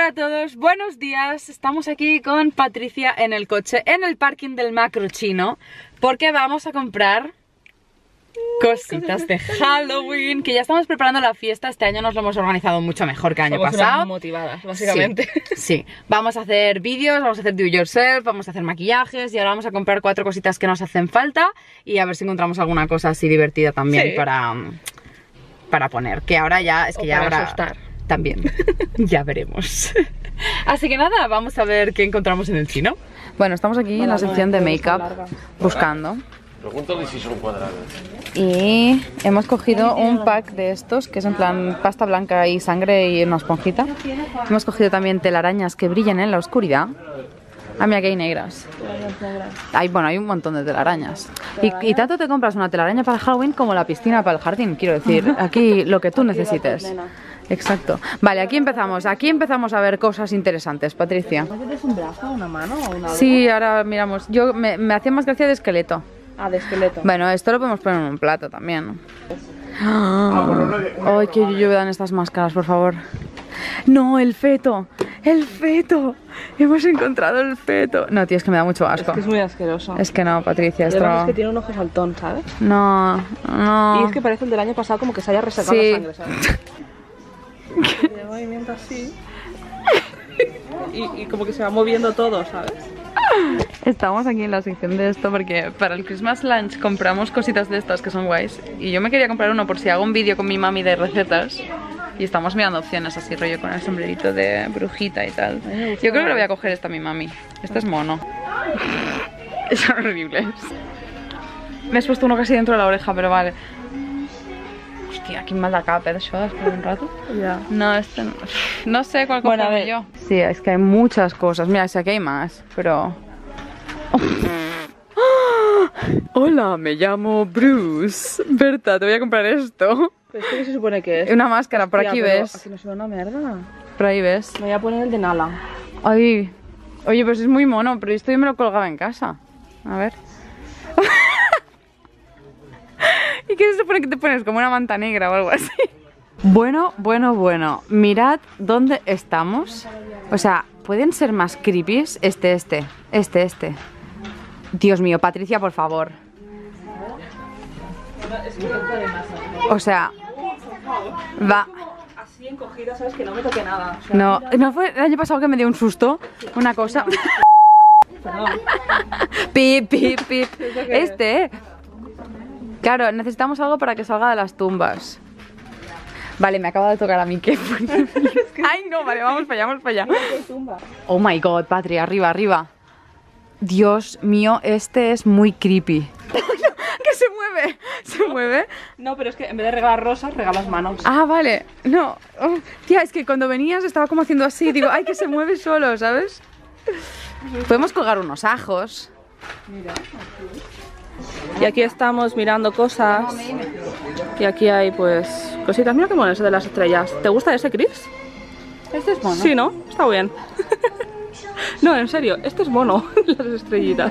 Hola a todos, buenos días. Estamos aquí con Patricia en el coche, en el parking del Macro Chino, porque vamos a comprar cositas de Halloween, que ya estamos preparando la fiesta. Este año nos lo hemos organizado mucho mejor que el año pasado. Unas motivadas, básicamente. Sí, vamos a hacer vídeos, vamos a hacer do yourself, vamos a hacer maquillajes y ahora vamos a comprar 4 cositas que nos hacen falta y a ver si encontramos alguna cosa así divertida también para poner, que ahora ya es que ya habrá asustar. También, ya veremos. Así que nada, vamos a ver qué encontramos en el chino. Bueno, estamos aquí en la sección de make-up buscando. Pregúntale si son cuadradas. Y hemos cogido un pack de estos, que es en plan pasta blanca y sangre y una esponjita. Hemos cogido también telarañas que brillan en la oscuridad. Ah, mira que hay negras. Bueno, hay un montón de telarañas. Y tanto te compras una telaraña para Halloween como la piscina para el jardín, quiero decir. Aquí lo que tú necesites. Exacto. Vale, aquí empezamos a ver cosas interesantes, Patricia. ¿Tienes un brazo, una mano o una algo? Sí, ahora miramos. Yo me hacía más gracia de esqueleto. Ah, de esqueleto. Bueno, esto lo podemos poner en un plato también. Ay, qué yuyu dan estas máscaras, por favor. No, el feto. El feto. Hemos encontrado el feto. No, tío, es que me da mucho asco. Es que es muy asqueroso. Es que no, Patricia, Y esto... además es que tiene un ojo saltón, ¿sabes? No, no. Y es que parece el del año pasado, como que se haya resecado Sí. la sangre, ¿sabes? Tiene movimiento así. Y como que se va moviendo todo, ¿sabes? Estamos aquí en la sección de esto porque para el Christmas lunch compramos cositas de estas que son guays. Y yo me quería comprar uno por si hago un vídeo con mi mami de recetas. Y estamos mirando opciones así, rollo con el sombrerito de brujita y tal. Yo creo que le voy a coger esta a mi mami. Este es mono. Son horribles. Me has puesto uno casi dentro de la oreja, pero vale. Hostia, quin mal de cap, d'això, després d'un rato. Ya. No, este no. No sé cuál Bueno, a cogerme ver. yo. Sí, es que hay muchas cosas. Mira, sé que hay más, pero... Hola, me llamo Bruce. Berta, te voy a comprar esto. ¿Pero esto qué se supone que es? Una máscara, por Hostia, aquí pero ves. Aquí no se ve una mierda. Por ahí ves. Me voy a poner el de Nala. Ay, oye, pues es muy mono, pero esto yo me lo colgaba en casa. A ver. ¿Y qué se supone que te pones? Como una manta negra o algo así. Bueno. Mirad dónde estamos. O sea, ¿pueden ser más creepies? Este. Dios mío, Patricia, por favor. O sea, va. Así encogida, ¿sabes? Que no me toque nada. O sea, No fue el año pasado que me dio un susto. Una cosa. perdón. Pip. Este. Claro, necesitamos algo para que salga de las tumbas. Vale, me acaba de tocar a mí. ¿Qué? Ay, no, vale, vamos para allá. Oh my god, Patri, arriba. Dios mío, este es muy creepy. ¡Que se mueve! No, pero es que en vez de regalar rosas, regalas manos. Ah, vale. No. Oh, tía, es que cuando venías estaba como haciendo así. Digo, ay, que se mueve solo, ¿sabes? Podemos colgar unos ajos. Mira, y aquí estamos mirando cosas. Y aquí hay pues cositas. Mira qué mono ese de las estrellas. ¿Te gusta ese, Chris? Este es mono. Sí, ¿no? Está bien. No, en serio, este es mono. Las estrellitas.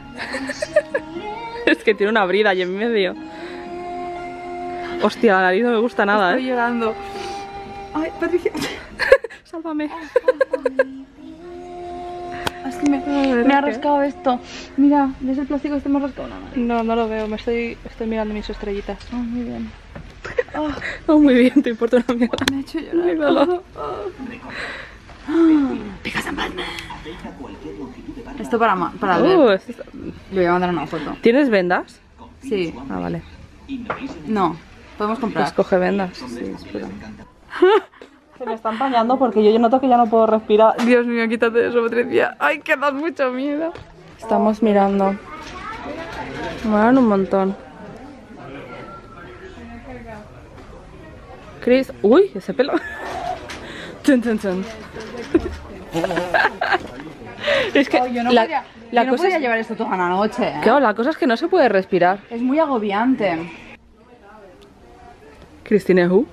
Es que tiene una brida ahí en medio. Hostia, la nariz no me gusta nada, Estoy llorando. Ay, Patricia. Sálvame. Así me ha rascado esto. Mira, ¿ves el plástico este me ha rascado nada? No lo veo, estoy mirando mis estrellitas. Oh, muy bien. Oh, muy bien, te importa una mierda. Me ha hecho llorar. Míralo. Esto para leer. Este está- Le voy a mandar una foto. ¿Tienes vendas? Sí. Ah, vale. No. Podemos comprar. Pues coge vendas. Sí, espera. Se me está empañando porque yo noto que ya no puedo respirar. Dios mío, quítate eso, Patricia. Ay, que das mucho miedo. Estamos mirando. Me dan un montón. Chris, uy, ese pelo. Chun. Es que Yo no la podía cosa es, llevar esto toda la noche. claro, la cosa es que no se puede respirar. Es muy agobiante. Christine Who.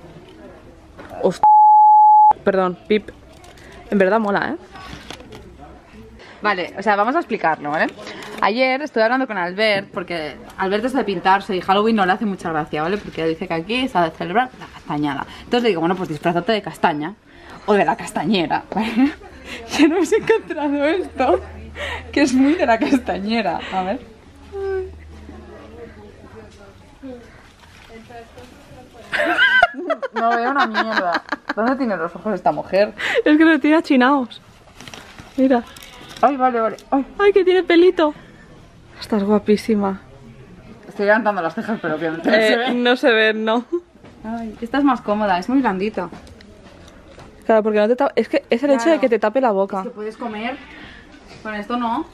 Perdón, Pip. En verdad mola, ¿eh? Vale, o sea, vamos a explicarlo, ¿vale? Ayer estuve hablando con Albert, porque Albert es de pintarse y Halloween no le hace mucha gracia, ¿vale? Porque dice que aquí se ha de celebrar la castañada. Entonces le digo, bueno, pues disfrázate de castaña. o de la castañera, ¿vale? Ya no hemos encontrado esto, que es muy de la castañera. A ver. No veo una mierda. ¿Dónde tiene los ojos esta mujer? Es que los tiene achinados. Mira. Ay, vale, vale. Ay, Ay, que tiene pelito. Estás guapísima. estoy levantando las cejas, pero obviamente no se ve. No se ven, no. Ay, esta es más cómoda, es muy blandita. Claro, porque no te es que es el hecho de Claro. que te tape la boca. Que puedes comer. Con esto no.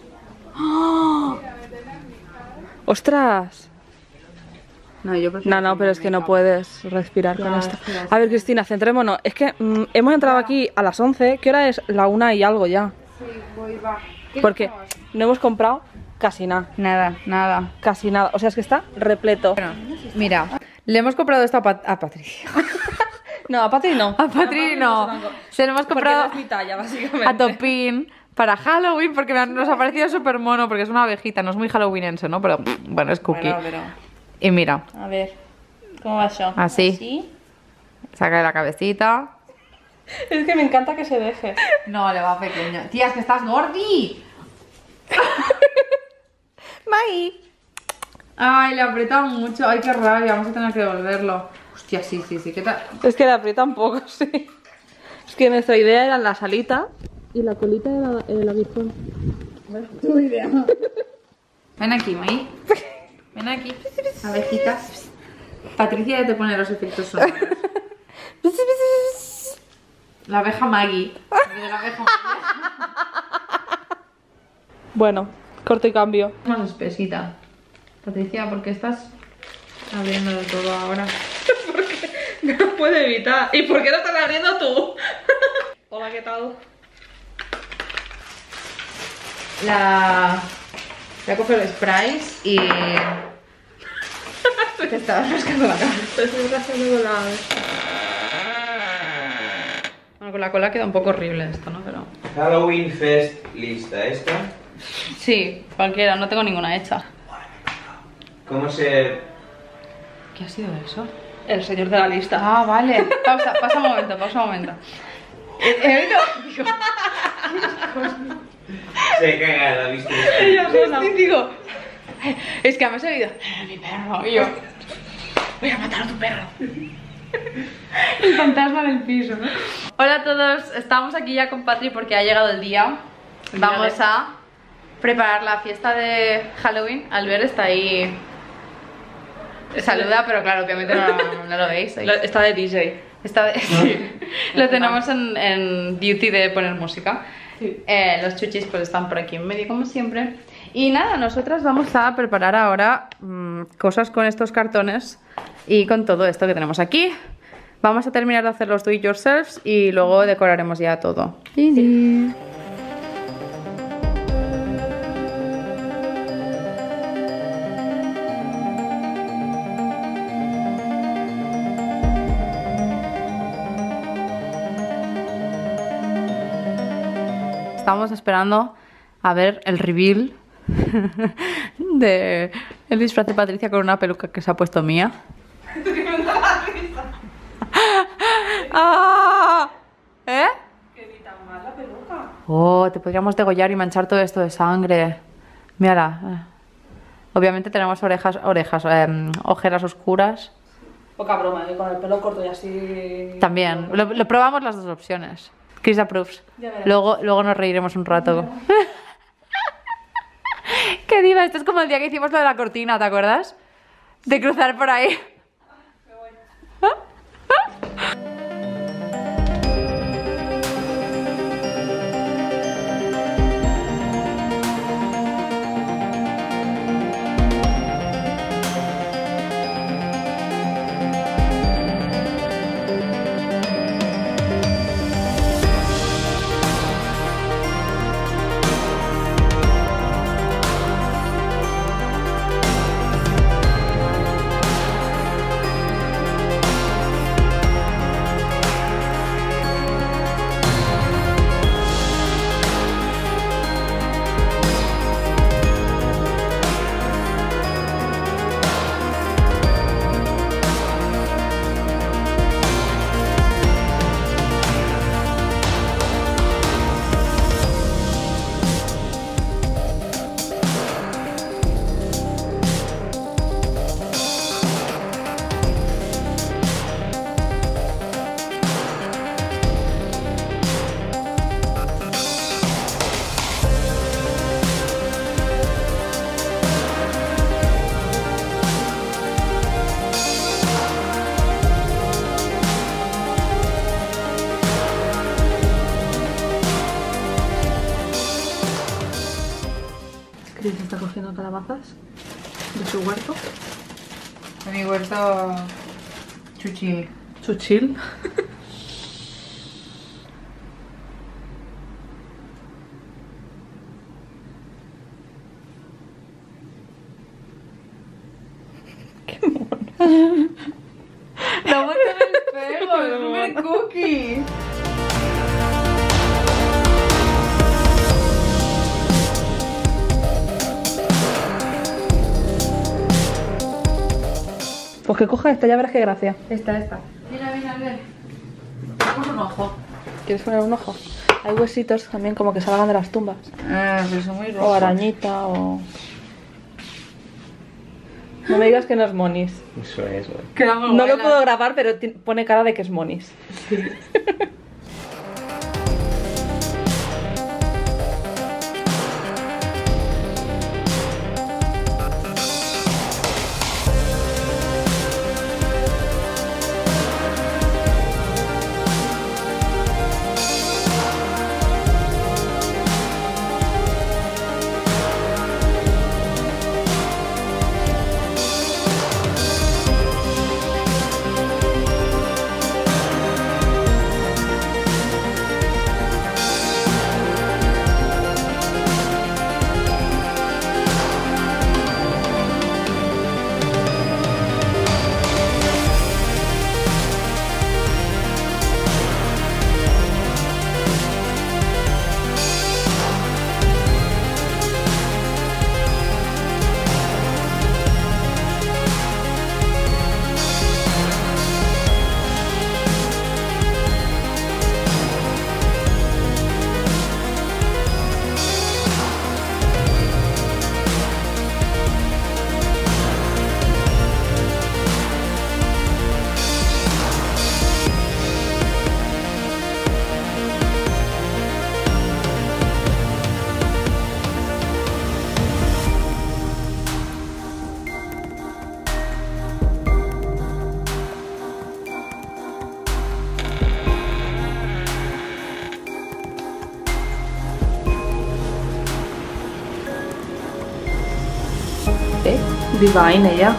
¡Ostras! No, yo prefiero. No, pero es que no puedes respirar con Ya, esto. es que ya A ver, Cristina, centrémonos. Es que hemos entrado aquí a las 11. ¿Qué hora es? La 1 y algo ya. Sí, voy, va. Porque no hemos comprado casi nada. Nada, nada. Casi nada. O sea, es que está repleto. Bueno, mira, le hemos comprado esto a Patricia. No, a Patri no. A Patri no. Se lo hemos comprado Porque no es mi talla, básicamente. a Topin para Halloween porque nos ha parecido súper mono porque es una abejita, no es muy halloweenense, ¿no? Pero bueno, es cookie. Bueno, pero... Y mira, A ver, ¿cómo va eso? Así. saca la cabecita. Es que me encanta que se deje. No, le va pequeño. Tía, es que estás gordi. Mai. Ay, le aprieta mucho. Ay, qué rabia, vamos a tener que devolverlo. Hostia, sí, ¿qué tal? Es que le aprieta un poco, sí. Es que nuestra idea era la salita y la colita era el aguijón. Tu idea. Ven aquí, Mai. Ven aquí. Abejita. Patricia ya te pone los efectos sonoros. La abeja Maggie. De la abeja Maggie. Bueno, corto y cambio. Más espesita. Patricia, ¿por qué estás abriendo de todo ahora? No lo puedo evitar. ¿Y por qué no estás abriendo tú? Hola, ¿qué tal? Voy a coger el Sprite y... Te estabas rascando la cabeza. Estoy rascando con la... Bueno, con la cola queda un poco horrible esto, ¿no? Pero... Halloween Fest lista, ¿esta? Sí, cualquiera, no tengo ninguna hecha. ¿Cómo se...? ¿Qué ha sido eso? El señor de la lista. Ah, vale. Pausa un momento. He oído... Se caga la vista. Y digo... Es que me has oído... Mi perro. Y yo... Voy a matar a tu perro. El fantasma del piso, ¿no? Hola a todos, estamos aquí ya con Patri porque ha llegado el día. Vamos a preparar la fiesta de Halloween. Albert está ahí. Saluda, pero claro, obviamente no lo veis. Está de DJ. Sí. Lo tenemos en duty de poner música. Sí. Los chuchis pues están por aquí en medio como siempre. Y nada, nosotras vamos a preparar ahora cosas con estos cartones y con todo esto que tenemos aquí. Vamos a terminar de hacer los do it yourselves y luego decoraremos ya todo. Sí. Estamos esperando a ver el reveal de el disfraz de Patricia con una peluca que se ha puesto mía. ¡Ah! ¿Eh? Que tan mal la peluca. Oh, te podríamos degollar y manchar todo esto de sangre. Mírala. Obviamente tenemos ojeras oscuras. Poca broma, con el pelo corto y así... También. Lo probamos las dos opciones. Chris approves. Ya verás. Luego nos reiremos un rato. ¡Qué diva! Esto es como el día que hicimos lo de la cortina, ¿te acuerdas? De cruzar por ahí. Aquí se está cogiendo calabazas de su huerto. De mi huerto chuchil. Chuchil. La bota del espejo, es super cookie. Pues que coja esta, ya verás qué gracia. Esta. Mira, a ver. Ponemos un ojo. ¿Quieres poner un ojo? Hay huesitos también como que salgan de las tumbas. Ah, pero son muy rojos. O arañita o... No me digas que no es monis. Eso es, güey. Quedamos No lo buenas. puedo grabar, pero pone cara de que es monis. Divine ella.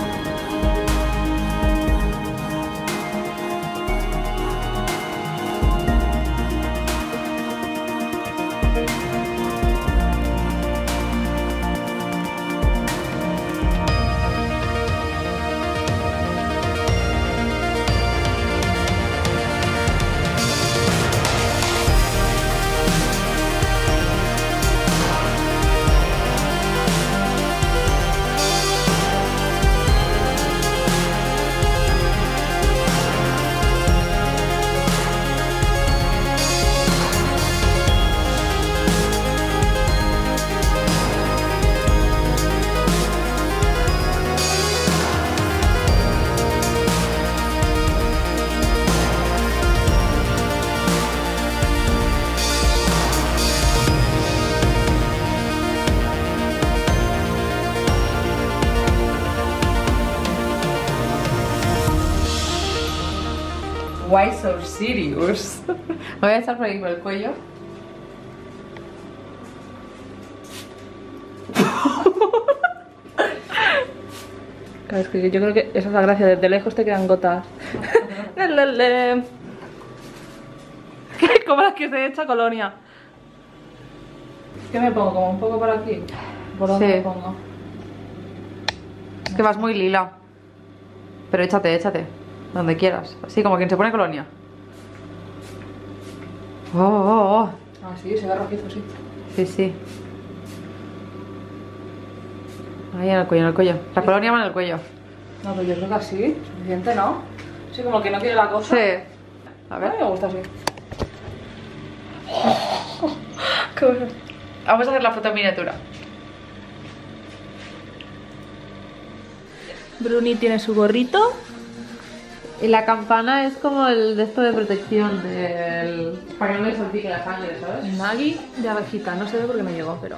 Why so serious? Voy a echar por ahí por el cuello. Claro, es que yo creo que esa es la gracia, desde lejos te quedan gotas. Como las que se echa Colonia. ¿Qué me pongo? ¿Como un poco por aquí? ¿Por dónde Sí. me pongo? Es que vas muy lila. Pero échate. Donde quieras. Así como quien se pone colonia. Oh. Ah, sí, se ve rojizo, sí. Sí. Ahí en el cuello. La colonia va en el cuello. No, pero yo creo que así, suficiente, ¿no? Sí, como que no quiere la cosa. Sí. A A ver, ver. me gusta así. Qué bueno. Vamos a hacer la foto en miniatura. Bruni tiene su gorrito. Y la campana es como el de esto de protección del... para que no le salpique la sangre, ¿sabes? Maggie de abejita, no se ve porque no llegó, pero...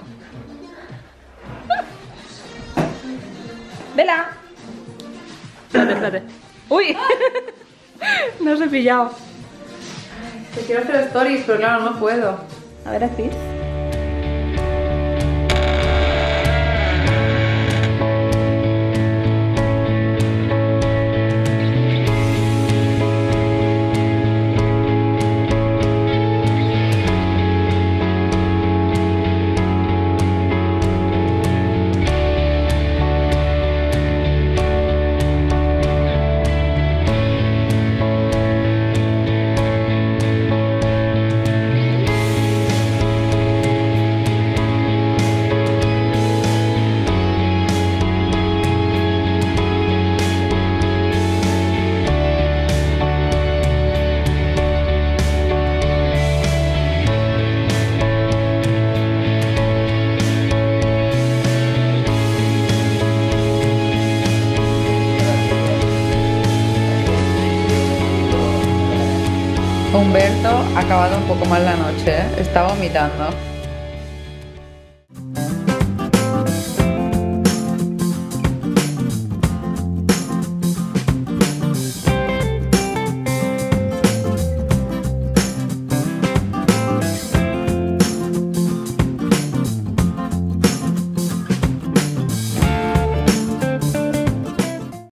¡Vela! Espérate. ¡Uy! No os he pillado. Te quiero hacer stories, pero claro, no puedo. A ver, Chris. Humberto ha acabado un poco mal la noche, ¿eh? Está vomitando.